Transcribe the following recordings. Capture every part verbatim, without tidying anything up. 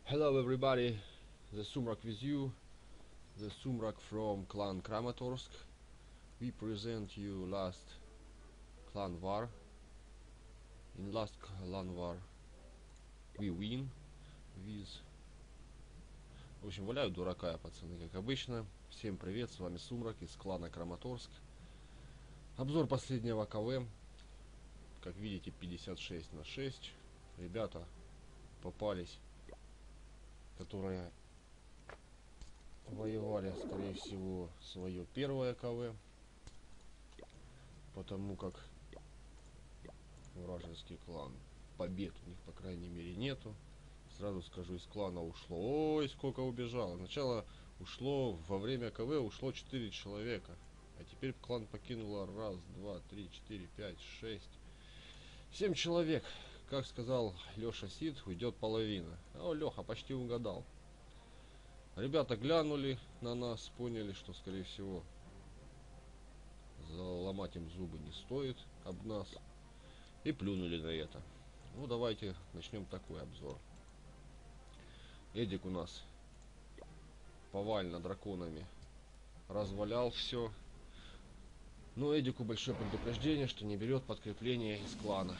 Hello everybody, the Sumrak with you, the Sumrak from clan Kramatorsk. We present you last clan war. In last clan war we win with... В общем, валяю дурака я, пацаны, как обычно. Всем привет, с вами Сумрак из клана Краматорск. Обзор последнего КВ. Как видите, пятьдесят шесть на шесть. Ребята попались, которые воевали, скорее всего, свое первое КВ, потому как вражеский клан побед у них, по крайней мере, нету. Сразу скажу, из клана ушло, ой, сколько убежало. Сначала ушло, во время КВ ушло четыре человека, а теперь клан покинуло раз, два, три, четыре, пять, шесть, семь человек. Как сказал Леша Сид, уйдет половина. О, Леха почти угадал. Ребята глянули на нас, поняли, что, скорее всего, заломать им зубы не стоит об нас, и плюнули на это. Ну, давайте начнем такой обзор. Эдик у нас повально драконами развалял все. Но Эдику большое предупреждение, что не берет подкрепление из клана.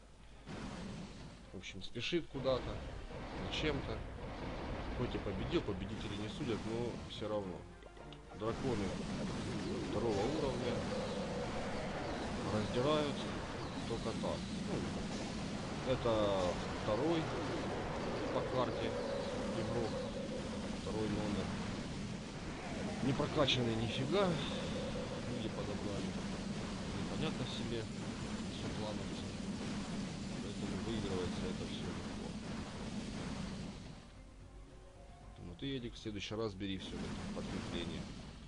В общем, спешит куда-то, зачем-то. Хоть и победил, победители не судят, но все равно. Драконы второго уровня раздирают только так. Ну, это второй по карте игрок, второй номер. Не прокачанный нифига. Люди подобрали. Непонятно себе, все плановцы. Поэтому выигрывается это все легко. Ну ты, Эдик, в следующий раз бери все это подкрепление.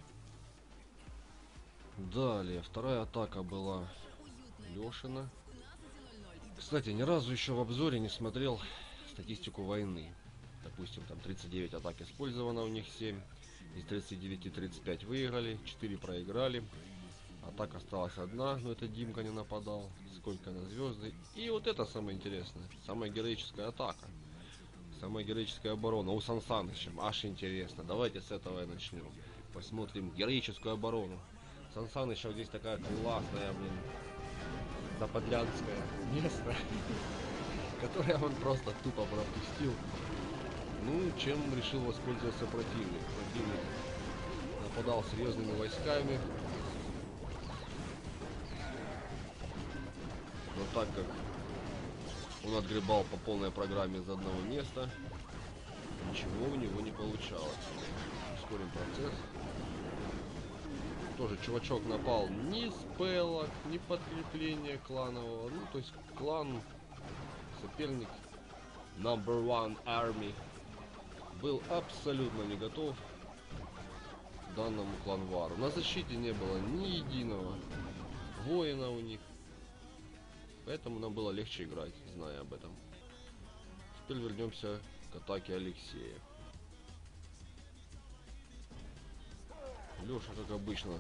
Далее, вторая атака была Лешина. Кстати, ни разу еще в обзоре не смотрел статистику войны. Допустим, там тридцать девять атак использовано, у них семь. Из тридцати девяти тридцать пять выиграли, четыре проиграли. Атака осталась одна, но это Димка не нападал. Сколько на звезды. И вот это самое интересное. Самая героическая атака. Самая героическая оборона. У Сан Саныча. Аж интересно. Давайте с этого и начнем. Посмотрим героическую оборону. Сан Саныча вот здесь такая классная, блин, заподлянское место, которое он просто тупо пропустил. Ну, чем решил воспользоваться противник. Противник нападал серьезными войсками. Но так как он отгребал по полной программе из одного места, ничего у него не получалось. Ускорим процесс. Тоже чувачок напал ни с пэлок, ни подкрепления кланового. Ну, то есть клан, соперник Number One Army был абсолютно не готов к данному кланвару. На защите не было ни единого воина у них. Поэтому нам было легче играть, зная об этом. Теперь вернемся к атаке Алексея. Леша, как обычно,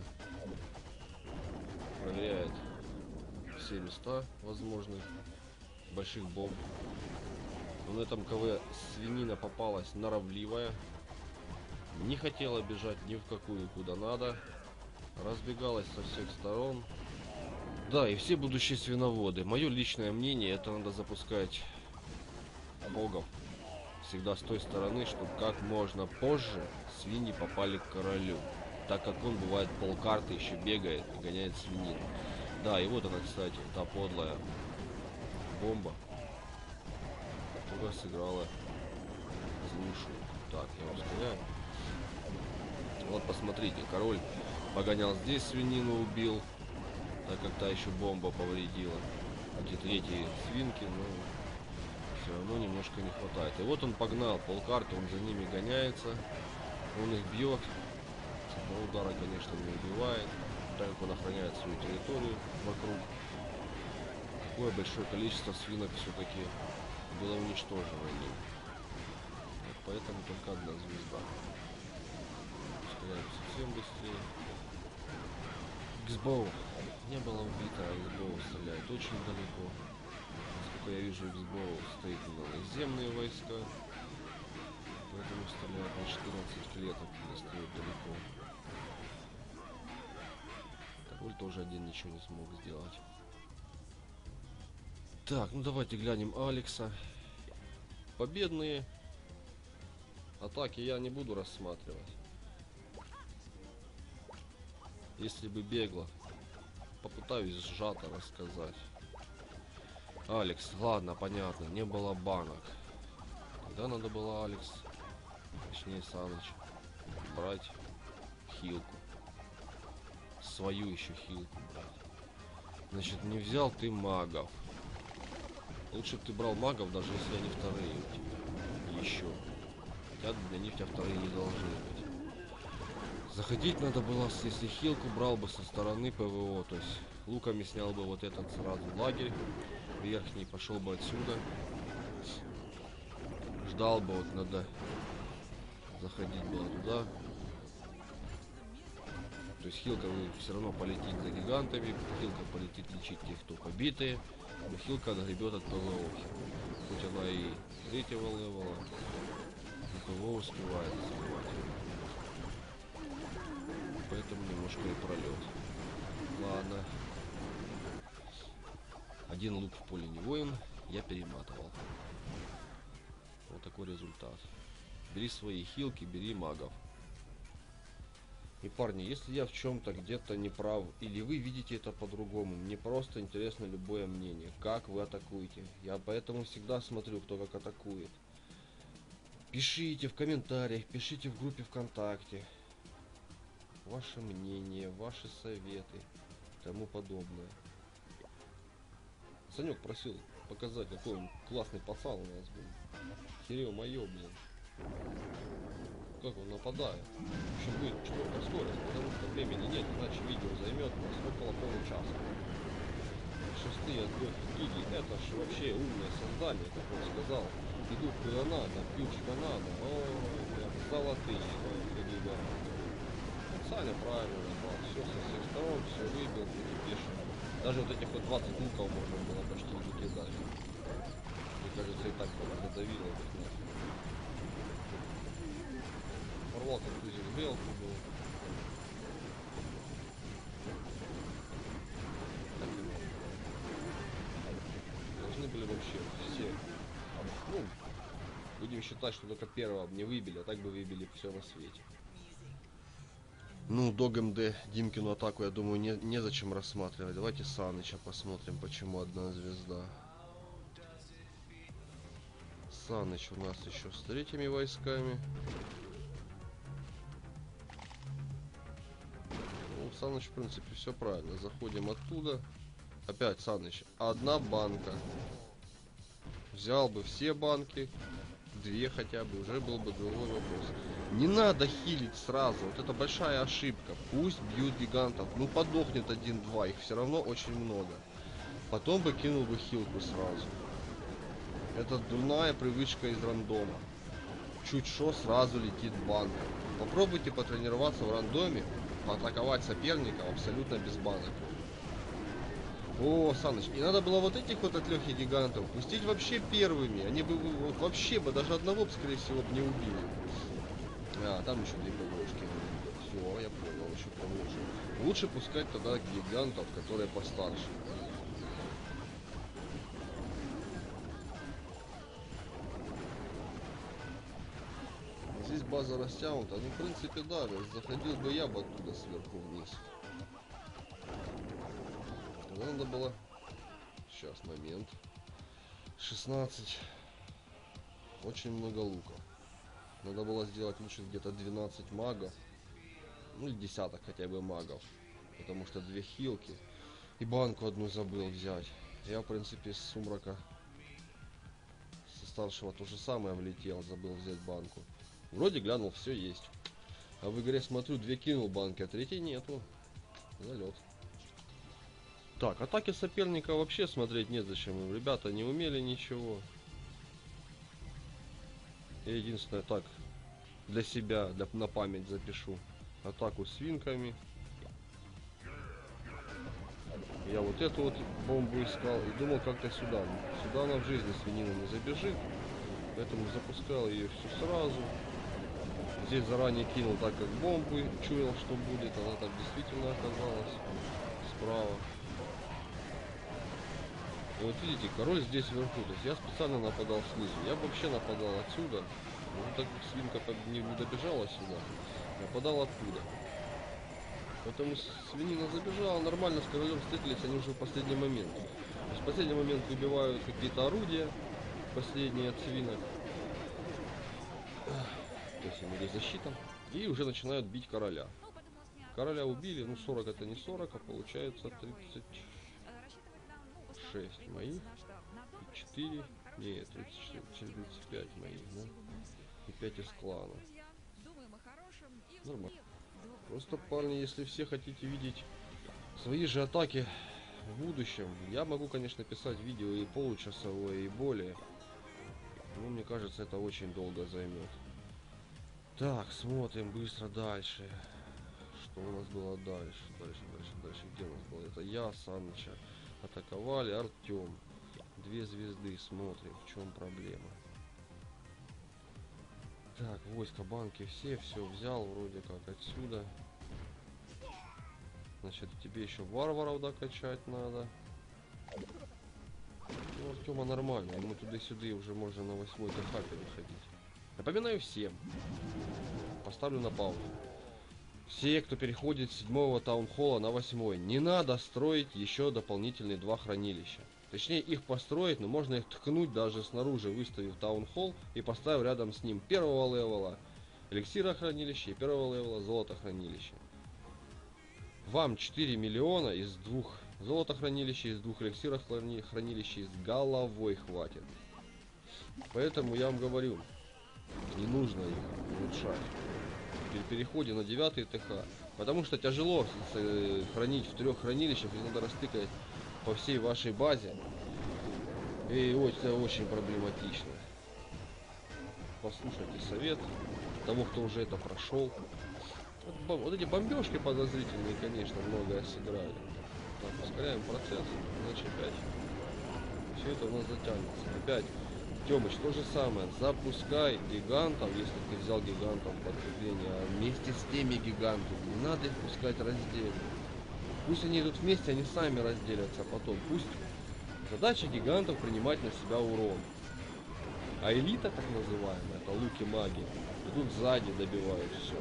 проверяет все места возможных больших бомб. Но на этом КВ свинина попалась норовливая. Не хотела бежать ни в какую, куда надо. Разбегалась со всех сторон. Да, и все будущие свиноводы. Мое личное мнение, это надо запускать богов всегда с той стороны, чтобы как можно позже свиньи попали к королю. Так как он, бывает, полкарты еще бегает и гоняет свинину. Да, и вот она, кстати, та подлая бомба, которая сыграла злейшую. Так, я вам ускоряю. Вот, посмотрите, король погонял здесь свинину, убил, так как та еще бомба повредила. Эти третьи свинки, но все равно немножко не хватает. И вот он погнал полкарты, он за ними гоняется, он их бьет. С одного удара, конечно, не убивает, так как он охраняет свою территорию вокруг. Такое большое количество свинок все-таки было уничтожено им. Вот поэтому только одна звезда. Ускоряемся совсем быстрее. Иксбоу не было убито, а Иксбоу стреляет очень далеко. Насколько я вижу, Иксбоу стоит на наземные войска. Поэтому стреляют на четырнадцать клеток, если стоит далеко. Король тоже один ничего не смог сделать. Так, ну давайте глянем Алекса. Победные атаки я не буду рассматривать. Если бы бегло, попытаюсь сжато рассказать. Алекс, ладно, понятно, не было банок. Когда надо было, Алекс, точнее Саныч, брать хилку. Свою еще хилку брать. Значит, не взял ты магов. Лучше бы ты брал магов, даже если они вторые у тебя. Еще. Хотя для них у тебя вторые не должны быть. Заходить надо было, если хилку брал бы со стороны ПВО, то есть луками снял бы вот этот сразу лагерь верхний, пошел бы отсюда. Ждал бы, вот надо заходить было туда. То есть хилка все равно полетит за гигантами, хилка полетит лечить тех, кто побитые, но хилка отгребет от ПВО. Хоть она и третьего левела, но ПВО успевает сбивать. Поэтому немножко и пролет. Ладно. Один лук в поле не воин, я перематывал. Вот такой результат. Бери свои хилки, бери магов. И, парни, если я в чем-то где-то не прав, или вы видите это по-другому, мне просто интересно любое мнение, как вы атакуете. Я поэтому всегда смотрю, кто как атакует. Пишите в комментариях, пишите в группе ВКонтакте. Ваше мнение, ваши советы, тому подобное. Санек просил показать, какой он классный пацан у нас был. Херё моё, блин. Как он нападает. Еще будет четвертая скорость, потому что времени нет, иначе видео займет нас около получаса. Шестые отдохи гиги, это ж вообще умное создание, как он сказал. Идут куда надо, пьют что надо. Ой, прям золотые, ой, гига. Саня правильно напал, все со всех сторон, все выбил, перепешил. Даже вот этих вот двадцать луков можно было почти не кидать. Мне кажется, и так задавило их нафиг. Порвал контузик белку был. Так и надо. Должны были вообще все. Ну, будем считать, что только первого не выбили, а так бы выбили все на свете. Ну, Дог МД, Димкину атаку, я думаю, не, незачем рассматривать. Давайте Саныча посмотрим, почему одна звезда. Саныч у нас еще с третьими войсками. Ну, Саныч, в принципе, все правильно. Заходим оттуда. Опять Саныч. Одна банка. Взял бы все банки. Две хотя бы, уже был бы другой вопрос. Не надо хилить сразу, вот это большая ошибка. Пусть бьют гигантов, ну подохнет один-два, их все равно очень много. Потом бы кинул бы хилку сразу. Это дурная привычка из рандома. Чуть что, сразу летит банка. Попробуйте потренироваться в рандоме, поатаковать соперника абсолютно без банок. О, Саныч, и надо было вот этих вот отлёгих гигантов пустить вообще первыми. Они бы вот, вообще бы даже одного бы, скорее всего, не убили. А, там еще две ПВОшки. Все, я понял, еще ПВОшки. Лучше пускать тогда гигантов, которые постарше. Здесь база растянута. Ну, в принципе, да, заходил бы я бы оттуда сверху вниз. Надо было. Сейчас, момент. шестнадцать. Очень много лука. Надо было сделать лучше где-то двенадцать магов. Ну или десяток хотя бы магов. Потому что две хилки. И банку одну забыл взять. Я, в принципе, с сумрака, со старшего то же самое влетел. Забыл взять банку. Вроде глянул, все есть. А в игре смотрю, две кинул банки, а третьей нету. Залет. Так, атаки соперника вообще смотреть незачем. Ребята не умели ничего. Я единственное так для себя, для, на память запишу. Атаку свинками. Я вот эту вот бомбу искал и думал как-то сюда. Сюда она в жизни свинину не забежит. Поэтому запускал ее все сразу. Здесь заранее кинул, так как бомбы, чуял, что будет. Она так действительно оказалась справа. И вот видите, король здесь вверху. То есть я специально нападал снизу. Я бы вообще нападал отсюда. Ну так как свинка не, не добежала сюда, нападал оттуда. Поэтому свинина забежала, нормально с королем встретились, они уже в последний момент. То есть в последний момент выбивают какие-то орудия, последние от свинок. То есть ему идет защита. И уже начинают бить короля. Короля убили, ну сорок это не сорок, а получается тридцать шесть моих. И четыре, нет, тридцать пять моих, да? И пять из клана. Нормально. Просто, парни, если все хотите видеть свои же атаки в будущем, я могу, конечно, писать видео и получасовое, и более. Но мне кажется, это очень долго займет. Так, смотрим быстро дальше. Что у нас было дальше? Дальше, дальше, дальше. Где у нас было? Это я, Саныча. Атаковали, Артем. Две звезды, смотрим, в чем проблема. Так, войска, банки, все, все взял вроде как отсюда. Значит, тебе еще варваров докачать надо. Ну, Артема нормально, ему туда-сюда уже можно на восьмой ТХ переходить. Напоминаю всем, поставлю на паузу. Все, кто переходит с седьмого таунхолла на восьмой, не надо строить еще дополнительные два хранилища. Точнее, их построить, но можно их ткнуть даже снаружи, выставив таунхолл и поставив рядом с ним первого левела эликсира хранилища и первого левела золота хранилища. Вам четыре миллиона из двух золота хранилища, из двух эликсира хранилища, с головой хватит. Поэтому я вам говорю, не нужно их улучшать при переходе на девятый ТХ, потому что тяжело хранить в трех хранилищах, и надо растыкать по всей вашей базе, и это очень проблематично. Послушайте совет того, кто уже это прошел. Вот, вот эти бомбежки подозрительные, конечно, многое сыграли. Так, ускоряем процесс, иначе опять все это у нас затянется. Опять, Тёмыч, то же самое, запускай гигантов, если ты взял гигантов подкрепление, а вместе с теми гигантами, не надо их пускать раздельно. Пусть они идут вместе, они сами разделятся потом. Пусть задача гигантов принимать на себя урон. А элита, так называемая, это луки маги, идут сзади, добивают все.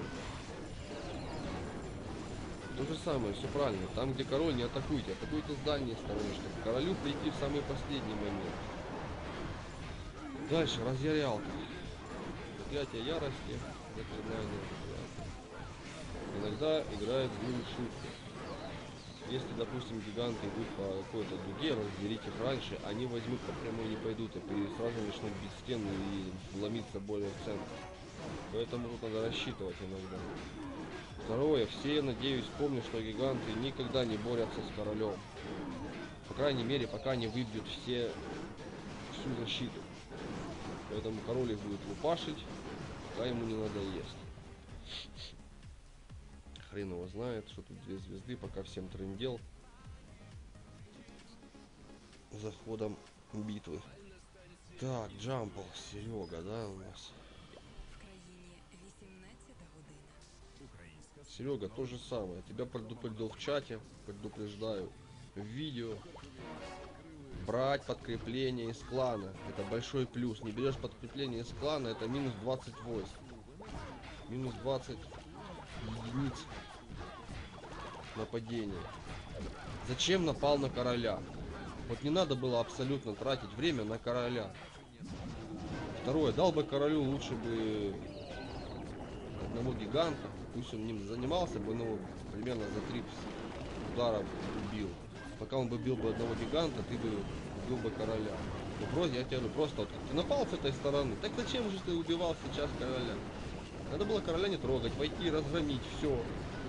То же самое, все правильно. Там, где король, не атакуйте, атакуйте с дальней стороны, чтобы королю прийти в самый последний момент. Дальше, разъярялка. Заклятие ярости, заклинание. Иногда играет злую шутку. Если, допустим, гиганты идут по какой-то дуге, разделить их раньше, они возьмут по прямой, не пойдут, и сразу начнут бить стены и вломиться более в центр. Поэтому тут надо рассчитывать иногда. Второе, все, надеюсь, помнят, что гиганты никогда не борются с королем. По крайней мере, пока не выбьют все всю защиту. Поэтому король их будет лупашить, пока ему не надоест. Хрен его знает, что тут две звезды, пока всем трындел за ходом битвы. Так, Джампл, Серега, да, у нас. Серега, то же самое. Тебя предупредил в чате, предупреждаю в видео. Брать подкрепление из клана. Это большой плюс. Не берешь подкрепление из клана, это минус двадцать войск. Минус двадцать единиц нападения. Зачем напал на короля? Вот не надо было абсолютно тратить время на короля. Второе, дал бы королю лучше бы одного гиганта. Пусть он ним занимался бы, ну, примерно за три удара убил. Пока он бы бил бы одного гиганта, ты бы убил бы короля. Ну, просто, я тебе говорю, просто вот ты напал с этой стороны. Так зачем же ты убивал сейчас короля? Надо было короля не трогать, войти, разгромить, все.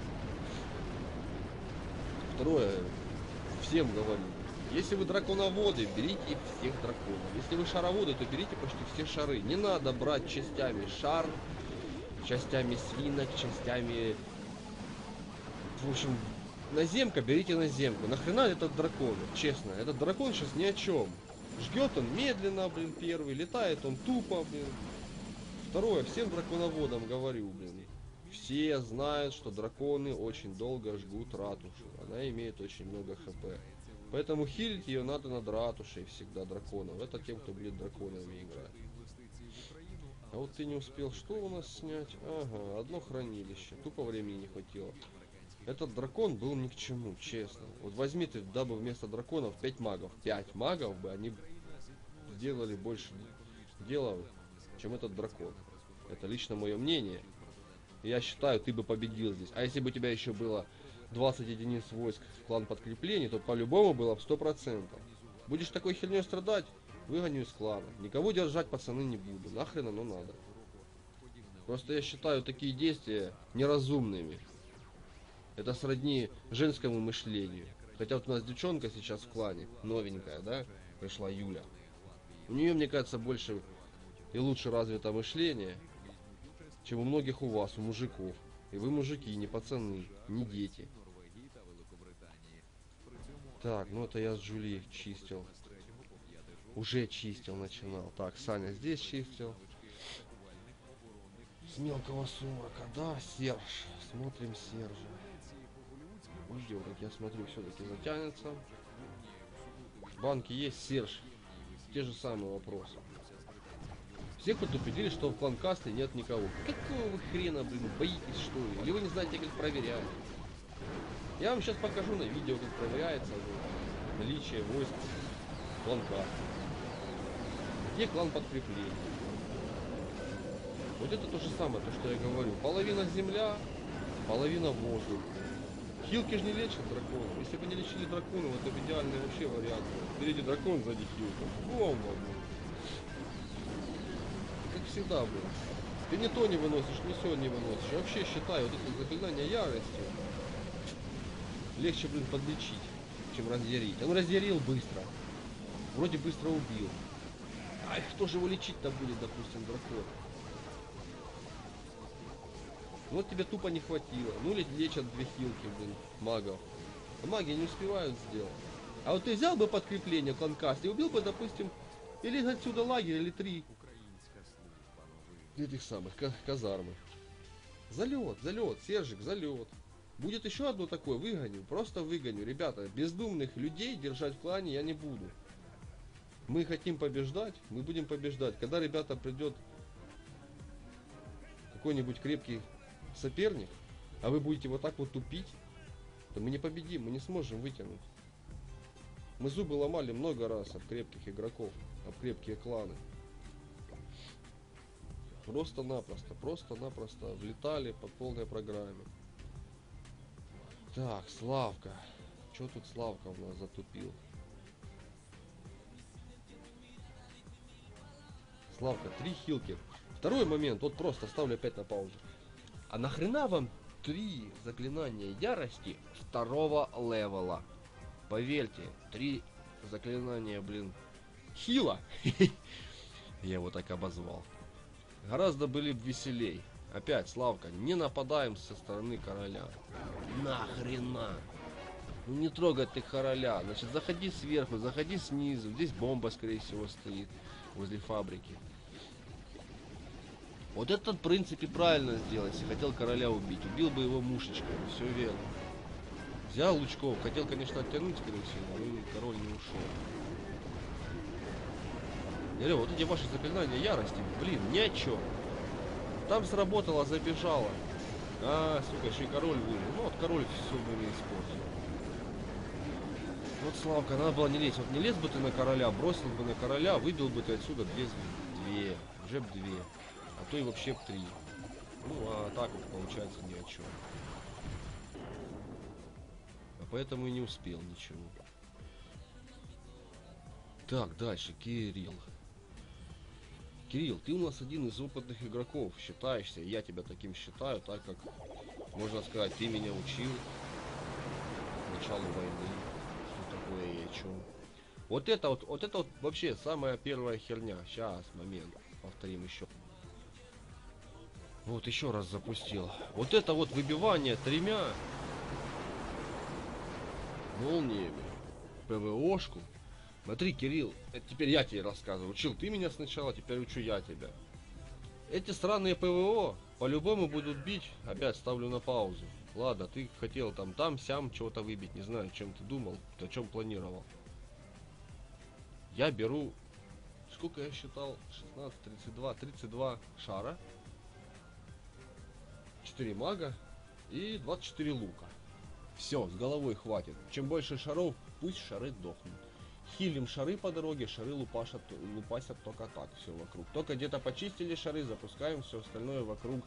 Второе, всем говорю, если вы драконоводы, берите всех драконов. Если вы шароводы, то берите почти все шары. Не надо брать частями шар, частями свинок, частями... В общем, наземка, берите наземку. Нахрена этот дракон? Честно, этот дракон сейчас ни о чем. Жгет он медленно, блин, первый. Летает он тупо, блин. Второе, всем драконоводам говорю, блин. Все знают, что драконы очень долго жгут ратушу. Она имеет очень много хп. Поэтому хилить ее надо над ратушей всегда драконов. Это тем, кто будет драконами играть. А вот ты не успел что у нас снять? Ага, одно хранилище. Тупо времени не хватило. Этот дракон был ни к чему, честно. Вот возьми ты, дабы вместо драконов пять магов. пять магов бы они сделали больше дела, чем этот дракон. Это лично мое мнение. Я считаю, ты бы победил здесь. А если бы у тебя еще было двадцать единиц войск в клан подкреплений, то по-любому было в сто процентов. Будешь такой херней страдать, выгоню из клана. Никого держать, пацаны, не буду. Нахрен оно надо. Просто я считаю такие действия неразумными. Это сродни женскому мышлению. Хотя вот у нас девчонка сейчас в клане, новенькая, да, пришла Юля. У нее, мне кажется, больше и лучше развито мышление, чем у многих у вас, у мужиков. И вы мужики, не пацаны, не дети. Так, ну это я с Джули чистил. Уже чистил, начинал. Так, Саня здесь чистил. С мелкого сумрака, да, Серж. Смотрим Сержа. Ждем, как я смотрю, все-таки затянется. Банки есть, Серж. Те же самые вопросы. Все предупредили, что в клан Касты нет никого. Какого вы хрена, блин, боитесь, что ли? Или вы не знаете, как проверять? Я вам сейчас покажу на видео, как проверяется ну, наличие войск клан Касты. Где клан подкрепления? Вот это то же самое, то, что я говорю. Половина земля, половина воздух. Хилки же не лечат драконов. Если бы не лечили драконов, это идеальный вообще вариант. Впереди дракон, сзади хилка. Бомба, блин. Как всегда, блин. Ты не то не выносишь, ни сё не выносишь. Я вообще считаю, вот это заклинание ярости легче, блин, подлечить, чем разъярить. Он разъярил быстро. Вроде быстро убил. Ай, кто же его лечить-то будет, допустим, дракон? Вот тебе тупо не хватило. Ну или лечат две хилки, блин, магов. А маги не успевают сделать. А вот ты взял бы подкрепление кланкаст и убил бы, допустим, или отсюда лагерь, или три этих самых казармы. Залет, залет, Сержик, залет. Будет еще одно такое, выгоню, просто выгоню. Ребята, бездумных людей держать в клане я не буду. Мы хотим побеждать, мы будем побеждать. Когда, ребята, придет какой-нибудь крепкий соперник, а вы будете вот так вот тупить, то мы не победим, мы не сможем вытянуть. Мы зубы ломали много раз об крепких игроков, об крепкие кланы. Просто-напросто, просто-напросто влетали по полной программе. Так, Славка. Что тут Славка у нас затупил? Славка, три хилки. Второй момент, вот просто ставлю опять на паузу. А нахрена вам три заклинания ярости второго левела? Поверьте, три заклинания, блин, хила. Я его так обозвал. Гораздо были бы веселей. Опять, Славка, не нападаем со стороны короля. Нахрена? Ну не трогай ты короля. Значит, заходи сверху, заходи снизу. Здесь бомба, скорее всего, стоит возле фабрики. Вот это, в принципе, правильно сделал, если хотел короля убить. Убил бы его мушечкой, все верно. Взял лучков, хотел, конечно, оттянуть, скорее всего, но король не ушел. Я говорю, вот эти ваши заклинания ярости, блин, ни о чем. Там сработало, забежало. А, сука, еще и король вылез. Ну вот король все было испортил. Вот, Славка, надо было не лезть. Вот не лез бы ты на короля, бросил бы на короля, выбил бы ты отсюда две, две, уже б две. А то и вообще три. Ну, а так вот получается ни о чем. А поэтому и не успел ничего. Так, дальше, Кирилл. Кирилл, ты у нас один из опытных игроков, считаешься, я тебя таким считаю, так как, можно сказать, ты меня учил началу войны, что такое и о чем. Вот это вот, вот это вот вообще самая первая херня. Сейчас, момент, повторим еще. Вот еще раз запустил. Вот это вот выбивание тремя молниями ПВОшку Смотри, Кирилл, это теперь я тебе рассказываю. Учил ты меня сначала, теперь учу я тебя. Эти странные ПВО по-любому будут бить. Опять ставлю на паузу. Ладно, ты хотел там, там, сям чего-то выбить. Не знаю, чем ты думал, о чем планировал. Я беру... Сколько я считал? шестнадцать, тридцать два, тридцать два шара. четыре мага и двадцать четыре лука. Все, с головой хватит. Чем больше шаров, пусть шары дохнут. Хилим шары по дороге, шары лупашат, лупасят только так, все вокруг. Только где-то почистили шары, запускаем все остальное вокруг.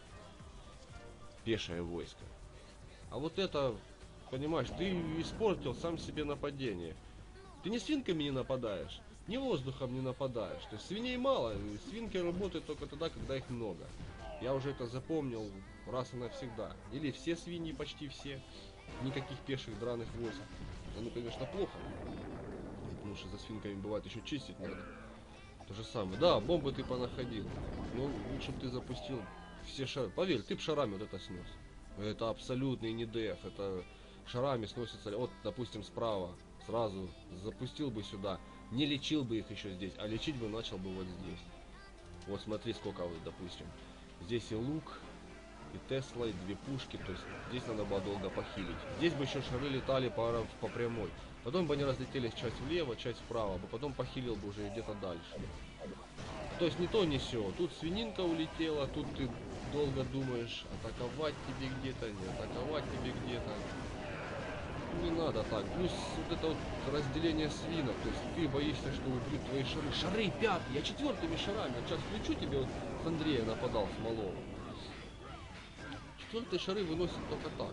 Пешее войско. А вот это, понимаешь, ты испортил сам себе нападение. Ты не свинками не нападаешь, ни воздухом не нападаешь. То есть свиней мало, и свинки работают только тогда, когда их много. Я уже это запомнил раз и навсегда. Или все свиньи, почти все. Никаких пеших драных войск. Ну, конечно, плохо. Потому что за свинками бывает еще чистить надо. То же самое. Да, бомбы ты понаходил. Но лучше бы ты запустил все шары. Поверь, ты б шарами вот это снес. Это абсолютный не деф. Это шарами сносится. Вот, допустим, справа. Сразу запустил бы сюда. Не лечил бы их еще здесь. А лечить бы начал бы вот здесь. Вот смотри, сколько вы, допустим. Здесь и лук, и Тесла, и две пушки. То есть здесь надо было долго похилить. Здесь бы еще шары летали по, по прямой. Потом бы они разлетелись часть влево, часть вправо. Бы потом похилил бы уже где-то дальше. То есть не то, не сё. Тут свининка улетела, тут ты долго думаешь, атаковать тебе где-то, не атаковать тебе где-то. Не надо так. Плюс вот это вот разделение свинок. То есть ты боишься, что убьют твои шары. Шары пятые. Я четвертыми шарами. Вот сейчас включу тебе, вот с Андрея нападал, с малого. Четвертые шары выносят только так.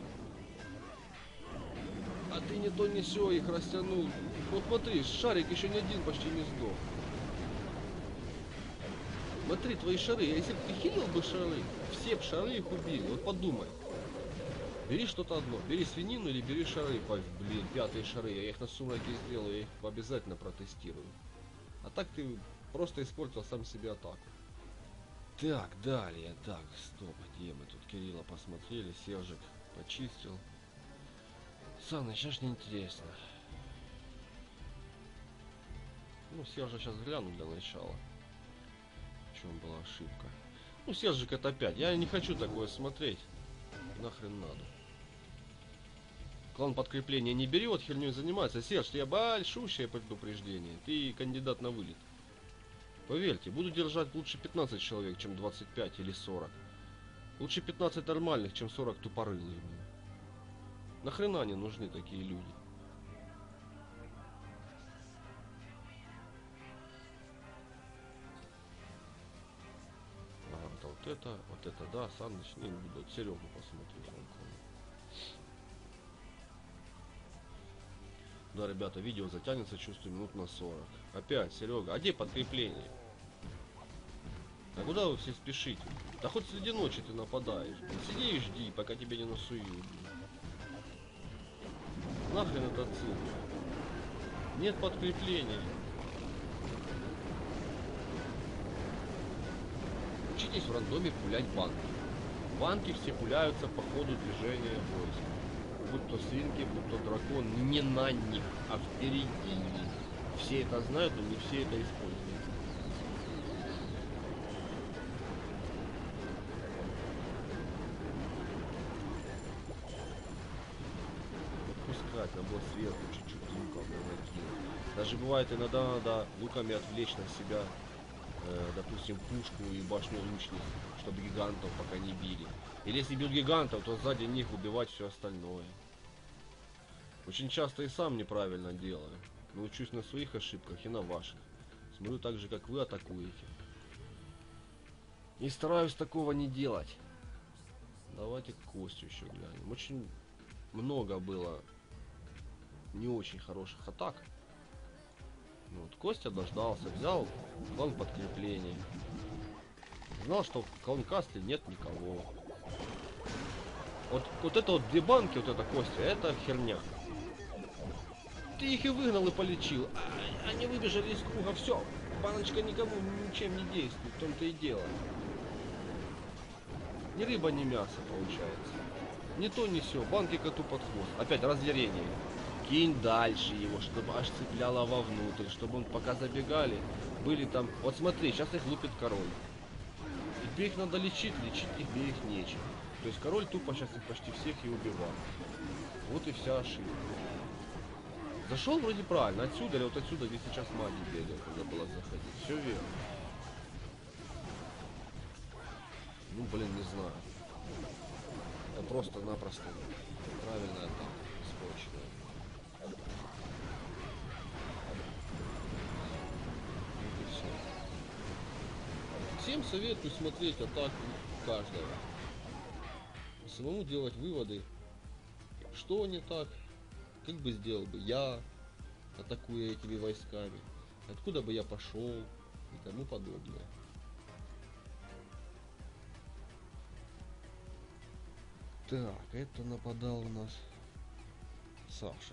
А ты не то не сё их растянул. Вот смотри, шарик еще ни один почти не сдох. Смотри, твои шары. Если бы ты хилил бы шары, все б шары их убили. Вот подумай. Бери что-то одно. Бери свинину или бери шары. Блин, пятые шары. Я их на сумраке сделаю. Я их обязательно протестирую. А так ты просто испортил сам себе атаку. Так, далее. Так, стоп. Где мы тут Кирилла посмотрели? Сержик почистил. Саныч, сейчас неинтересно. Ну, Сержа сейчас гляну для начала. В чем была ошибка. Ну, Сержик это опять. Я не хочу такое смотреть. Нахрен надо. Клан подкрепления не берет, херней занимается. Серж, тебе большущее предупреждение. Ты кандидат на вылет. Поверьте, буду держать лучше пятнадцать человек, чем двадцать пять или сорок. Лучше пятнадцать нормальных, чем сорок тупорылых. Нахрена не нужны такие люди? Ага, это вот это, вот это, да, Саныч, не буду. Серегу посмотрю. Да, ребята, видео затянется, чувствую, минут на сорок. Опять, Серега, а где подкрепление? А куда вы все спешите? Да хоть среди ночи ты нападаешь. Сиди и жди, пока тебя не насуют. Нахрен этот цирк? Нет подкрепления. Учитесь в рандоме пулять банки. Банки все пуляются по ходу движения войск. Будь то свинки, будь то дракон, не на них, а впереди них. Все это знают, но не все это используют. Отпускать, надо сверху чуть-чуть луком накинуть. Даже бывает иногда надо луками отвлечь на себя, э, допустим, пушку и башню лучниц, чтобы гигантов пока не били. Или если бьют гигантов, то сзади них убивать все остальное. Очень часто и сам неправильно делаю. Но учусь на своих ошибках и на ваших. Смотрю так же, как вы атакуете. И стараюсь такого не делать. Давайте Костю еще глянем. Очень много было не очень хороших атак. Ну, вот Костя дождался, взял клан подкрепления. Знал, что в клан-кастле нет никого. Вот, вот это вот две банки, вот это Костя, это херня. Ты их и выгнал, и полечил. А они выбежали из круга, все. Баночка никому ничем не действует, в том-то и дело. Ни рыба, ни мясо получается. Ни то, ни сё. Банки коту под хвост. Опять разъярение. кинь дальше его, чтобы аж цепляло вовнутрь, чтобы он пока забегали, были там... Вот смотри, сейчас их лупит король. Тебе их надо лечить, лечить тебе их нечем. То есть король тупо сейчас их почти всех и убивал. Вот и вся ошибка. Зашел вроде правильно, отсюда или вот отсюда, где сейчас маги бегают, когда было заходить. Все верно. Ну, блин, не знаю. Это просто-напросто правильная атака, испорченная. Вот и все. Всем советую смотреть атаку каждого. Самому делать выводы, что не так, как бы сделал бы я, атакуя этими войсками, откуда бы я пошел и тому подобное. Так, это нападал у нас Саша.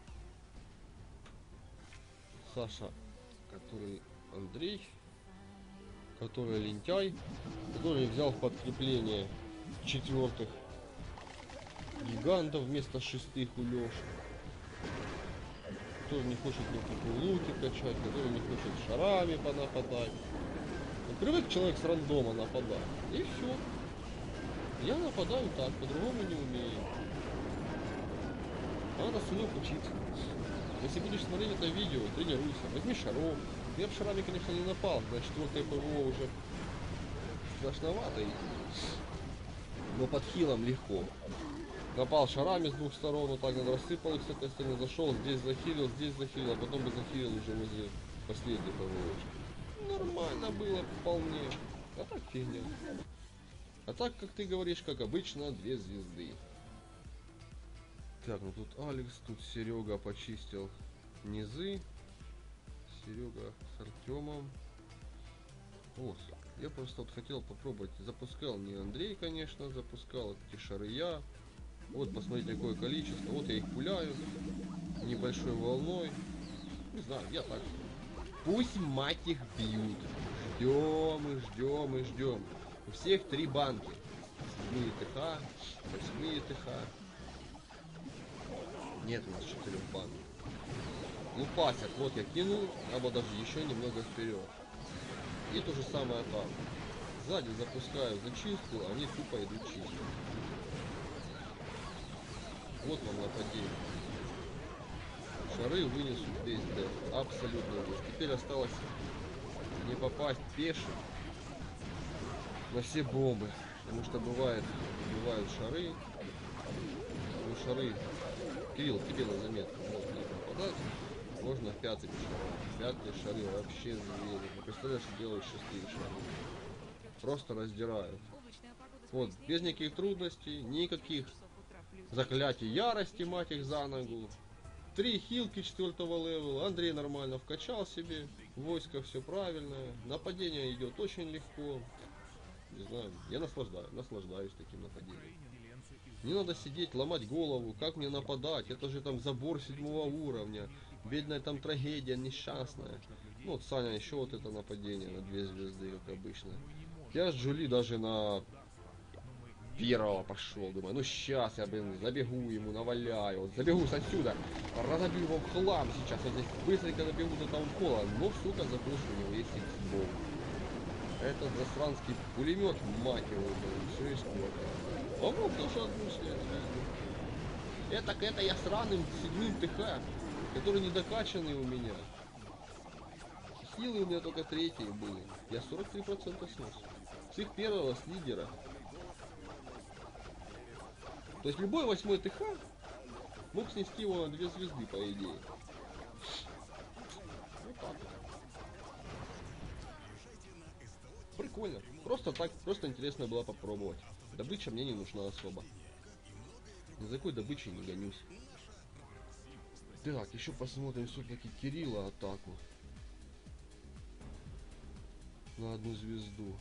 Саша, который Андрей, который лентяй, который взял в подкрепление четвертых гигантов вместо шестых у Лёши, который не хочет никакой луки качать, который не хочет шарами понападать. Он привык человек с рандома нападать. И все. Я нападаю так, по-другому не умею. Надо, сынок, учиться. Если будешь смотреть это видео, тренируйся, возьми шаров. Я бы шарами, конечно, не напал, на четвертое ПВО уже страшновато идти. Но под хилом легко. Напал шарами с двух сторон, вот так рассыпал их с этой стороны, зашел, здесь захилил, здесь захилил, а потом бы захилил уже возле последней ПВО. Нормально было вполне. А так фигня. А так, как ты говоришь, как обычно, две звезды. Так, ну тут Алекс, тут Серега почистил низы. Серега с Артемом. Вот. Я просто вот хотел попробовать. Запускал не Андрей, конечно, запускал эти шары я. Вот, посмотрите, какое количество. Вот я их пуляю небольшой волной. Не знаю, я так. Пусть мать их бьют. Ждем и ждем и ждем. У всех три банки. Седьмые ТХ, восьмые ТХ. Нет у нас четырех банок. Лупасят. Вот я кинул, а даже еще немного вперед. И то же самое там. Сзади запускаю зачистку, они тупо идут чистить. Вот вам нападение. Шары вынесут весь деф. Абсолютно весь. Теперь осталось не попасть пешим на все бомбы. Потому что бывает, бывают шары. Ну, шары. Кирилл, тебе на заметку. Можно попадать. Можно пятый шары. Пятые шары вообще звери. Не представляешь, что делают шестые шары. Просто раздирают. Вот, без никаких трудностей, никаких заклятий ярости, мать их за ногу. Три хилки четвертого левела. Андрей нормально вкачал себе. Войско все правильное. Нападение идет очень легко. Не знаю, я наслаждаюсь, наслаждаюсь таким нападением. Не надо сидеть, ломать голову, как мне нападать. Это же там забор седьмого уровня. Бедная там трагедия несчастная. Ну вот Саня еще вот это нападение на две звезды, как обычно. Я с Джули даже на первого пошел, думаю, ну сейчас я, блин, забегу ему, наваляю, вот забегу отсюда, разобью его в хлам сейчас, вот здесь быстренько добегу до таунхолла, но, сука, забыл, что у него есть иксбол. Этот засранский пулемет, мать его, блин, все испортил. А вот тоже одну звезду. Это, это я сраным седьмым ТХ, который недокачанный у меня. Силы у меня только третьи были. Я сорок три процента снес. С их первого, с лидера. То есть любой восьмой ТХ мог снести его на две звезды, по идее. Вот так вот. Прикольно. Просто так, просто интересно было попробовать. Добыча мне не нужна особо. Ни за какой добычей не гонюсь. Так, еще посмотрим все-таки Кирилла атаку. На одну звезду.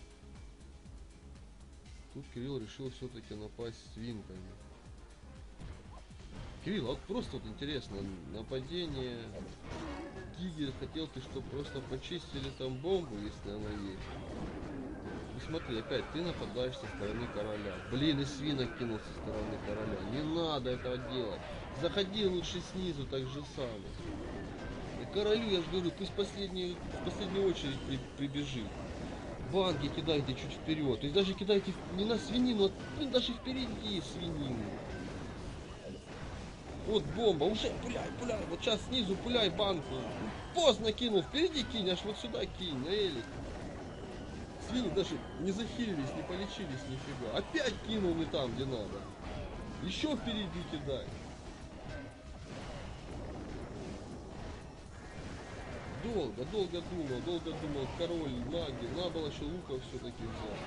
Тут Кирилл решил все-таки напасть свинками. Кирилл, вот просто вот интересно, нападение. Гигель хотел ты, чтобы просто почистили там бомбу, если она есть. смотри, опять ты нападаешь со стороны короля. Блин, и свинок кинул со стороны короля. Не надо этого делать. Заходи лучше снизу, так же самое. И королю, я же говорю, пусть последний, в последнюю очередь при, прибежит. Банки кидайте чуть вперед. То есть даже кидайте не на свинину, а блин, даже впереди свинину. Вот бомба, уже пуляй, пуляй. Вот сейчас снизу пуляй банку. Поздно кинул, впереди кинь, аж вот сюда кинь, на элик. Свиньи даже не захилились, не полечились нифига. Опять кинул не там, где надо. Еще впереди кидай. Долго, долго думал, долго думал, король, маги. Надо было еще лука все-таки взять.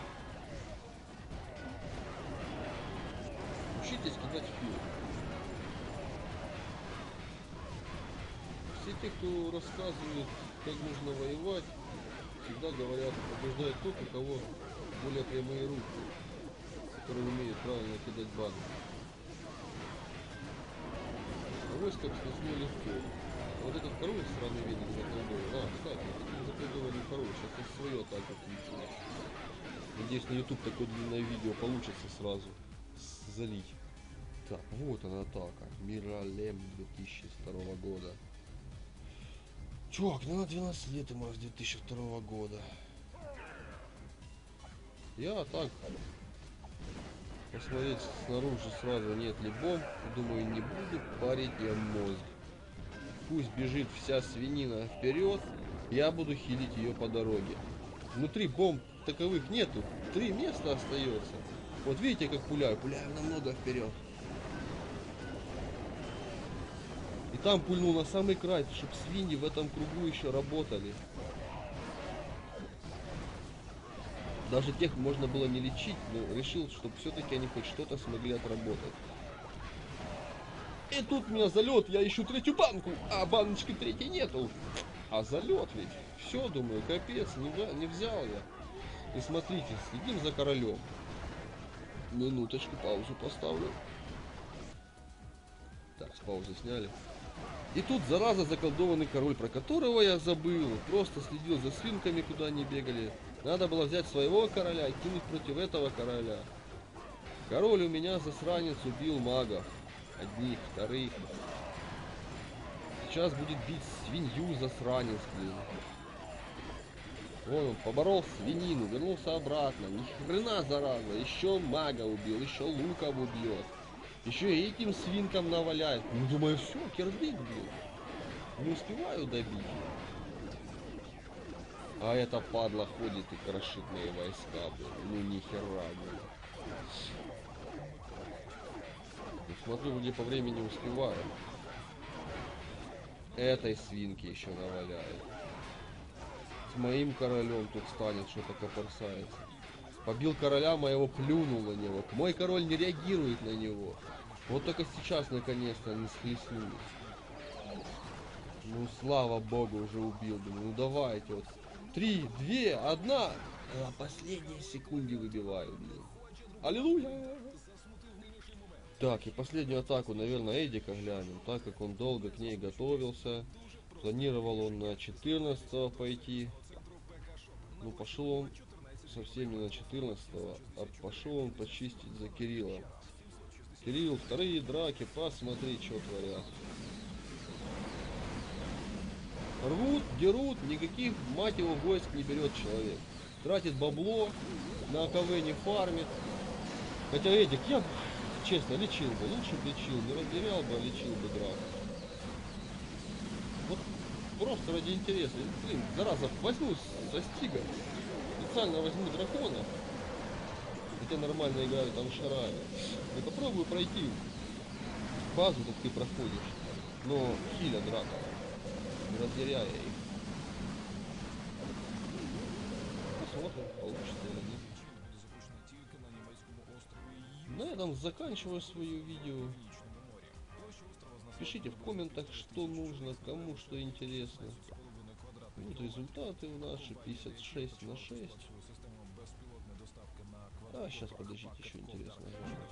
Учитесь кидать вперед. Все те, кто рассказывает, как нужно воевать, всегда говорят, побеждает тот, у кого более прямые руки, которые умеют правильно кидать банки. А вось как снесло легко. Вот этот король странный видно заколдован. А, кстати, это заколдованный король. Сейчас я свою атаку включу. Надеюсь, на YouTube такое длинное видео получится сразу залить. Так, вот она атака. Миралем две тысячи второго года. Чувак, ну на двенадцать лет ему с две тысячи второго года. Я так посмотреть снаружи сразу нет ли бомб. Думаю, не буду парить я мозг. Пусть бежит вся свинина вперед, я буду хилить ее по дороге. Внутри бомб таковых нету, три места остается. Вот видите, как пуляю, пуляю намного вперед. И там пульнул на самый край, чтобы свиньи в этом кругу еще работали. Даже тех можно было не лечить, но решил, чтобы все-таки они хоть что-то смогли отработать. И тут у меня залет, я ищу третью банку, а баночки третьей нету. А залет ведь. Все, думаю, капец, не, не взял я. И смотрите, следим за королем. Минуточку, паузу поставлю. Так, с паузы сняли. И тут, зараза, заколдованный король, про которого я забыл. Просто следил за свинками, куда они бегали. Надо было взять своего короля и кинуть против этого короля. Король у меня, засранец, убил магов. Одних, вторых. Сейчас будет бить свинью, засранец, блин. Вон он поборол свинину, вернулся обратно. Ни хрена, зараза, еще мага убил, еще луков убьет. Еще и этим свинкам наваляет. Ну, думаю, все, кирдык, блин. Не успеваю добить. А эта падла ходит и крошит мои войска, блин. Ну, нихера, блин. Смотрю, где по времени успеваю. Этой свинки еще наваляет. С моим королем тут станет, что-то копорсается. Побил короля моего, плюнул на него. Мой король не реагирует на него. Вот только сейчас, наконец-то, они схлестнулись. Ну, слава богу, уже убил. Думаю, ну давайте, вот. Три, две, одна. А последние секунды выбиваю, блин. Аллилуйя! Так, и последнюю атаку, наверное, Эдика глянем, так как он долго к ней готовился. Планировал он на четырнадцатого пойти. Ну, пошел он совсем не на четырнадцатого, а пошел он почистить за Кирилла. Кирилл, вторые драки, посмотри, что творят. Рвут, дерут, никаких, мать его, войск не берет человек. Тратит бабло, на АКВ не фармит. Хотя Эдик, я... Честно, лечил бы, лучше бы лечил, не разделял бы, а лечил бы драку. Вот просто ради интереса. Блин, зараза, возьму застига, специально возьму дракона, хотя нормально играю там шараю. И попробую пройти базу, как ты проходишь, но хиля драка, не разделяя их. Посмотрим, получится или нет. На этом заканчиваю свое видео. Пишите в комментах, что нужно, кому что интересно. Вот результаты у наши пятьдесят шесть на шесть. А, сейчас, подождите, еще интересно.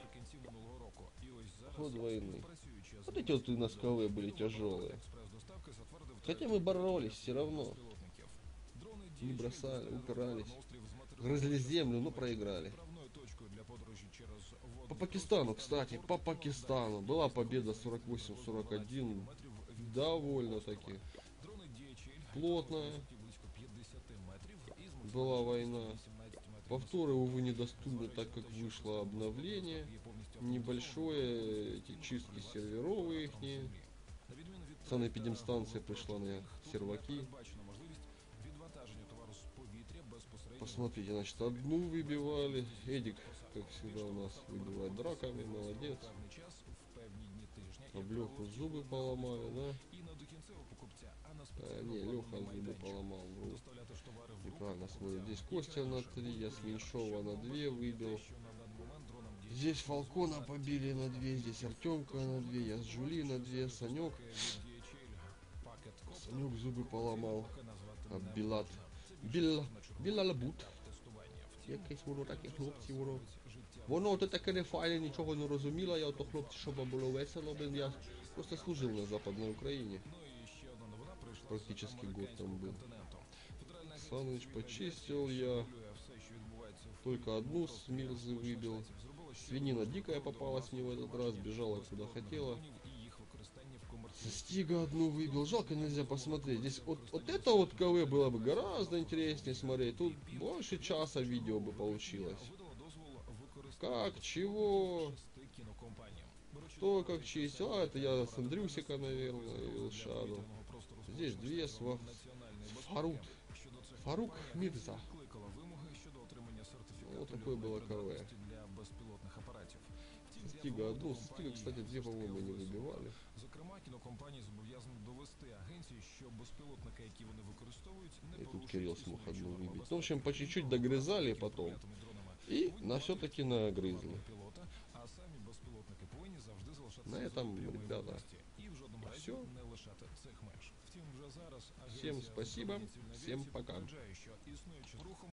Ход войны. Вот эти вот и носковые были тяжелые. Хотя мы боролись все равно. Не бросали, упирались. Грызли землю, но проиграли. По Пакистану, кстати, по Пакистану. Была победа сорок восемь сорок один. Довольно-таки плотная была война. Повторы, увы, недоступны, так как вышло обновление. Небольшое, эти чистки серверов ихние. Санэпидемстанция пришла на серваки. Посмотрите, значит, одну выбивали. Эдик, как всегда, у нас выбивает драками, молодец. Об Леху зубы поломали, да? А, не, Леха зубы поломал. Вру. Неправильно смотрю. Здесь Костя на три, я с Меньшова на две выбил. Здесь Фалкона побили на две, здесь Артемка на две, я с Жули на две, Санек. Санек зубы поломал. А Билат. Біл... Білалабут. Якесь воно таке, хлопці, воно. Воно то таке не файне, нічого не розуміло, я ото хлопці, щоб було весело, блин, я просто служив на Западной Украине. Практически год там был. Саныч почистил я. Только одну с Мирзы выбил. Свинина дикая попалась мне в этот раз, бежала куда хотела. Стига одну выбил. Жалко, нельзя посмотреть. Здесь вот, вот это вот КВ было бы гораздо интереснее смотреть. Тут больше часа видео бы получилось. Как, чего, кто как чистил. А, это я с Андрюсика, наверное, Илшаду. Здесь две свах. Фарук. Фарук Мирза. Вот такое было КВ. Стига одну. Стига, кстати, две, по-моему, не выбивали. И тут Кирилл смог одну выбить. Ну, в общем, по чуть-чуть догрызали потом. И на все-таки нагрызли. На этом, ребята, все. Всем спасибо. Всем пока.